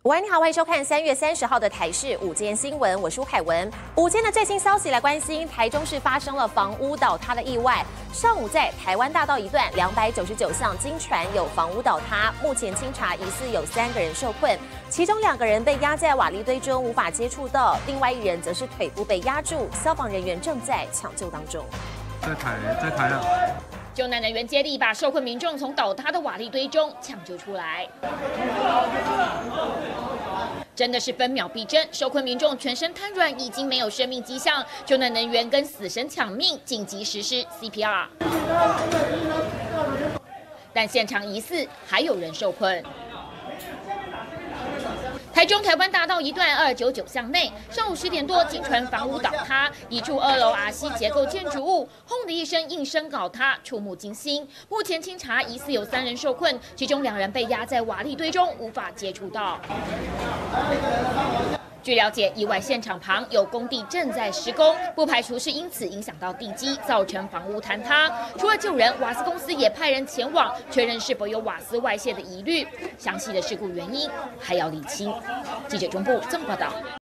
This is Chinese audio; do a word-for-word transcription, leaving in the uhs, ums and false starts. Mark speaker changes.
Speaker 1: 喂，你好，欢迎收看三月三十号的台视午间新闻，我是吴凯文。午间的最新消息来关心，台中市发生了房屋倒塌的意外。上午在台湾大道一段两百九十九巷经传有房屋倒塌，目前清查疑似有三个人受困，其中两个人被压在瓦砾堆中无法接触到，另外一人则是腿部被压住，消防人员正在抢救当中。
Speaker 2: 在抬，在抬啊！
Speaker 3: 救难人员接力把受困民众从倒塌的瓦砾堆中抢救出来。真的是分秒必争，受困民众全身瘫软，已经没有生命迹象。救难人员跟死神抢命，紧急实施 C P R。但现场疑似还有人受困。台中台湾大道一段二九九巷内，上午十点多，经传房屋倒塌，一处二楼 R C 结构建筑物，轰的一声应声倒塌，触目惊心。目前清查疑似有三人受困，其中两人被压在瓦砾堆中，无法接触到。据了解，意外现场旁有工地正在施工，不排除是因此影响到地基，造成房屋坍塌。除了救人，瓦斯公司也派人前往确认是否有瓦斯外泄的疑虑，详细的事故原因还要厘清。记者中部综合报道。